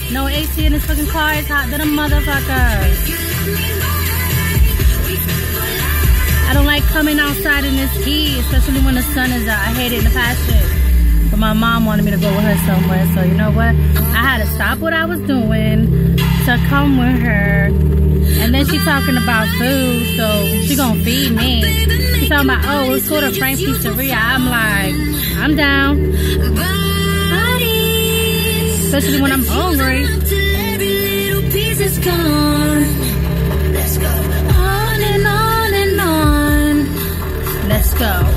No AC in this fucking car. It's hot than a motherfucker. I don't like coming outside in this heat, especially when the sun is out. I hate it in the passion. But my mom wanted me to go with her somewhere, so you know what? I had to stop what I was doing to come with her. And then she talking about food, so she gonna feed me. She talking about, oh, let's go to Frank's Pizzeria. I'm like, I'm down. Especially when I'm hungry. On and on and on. Let's go.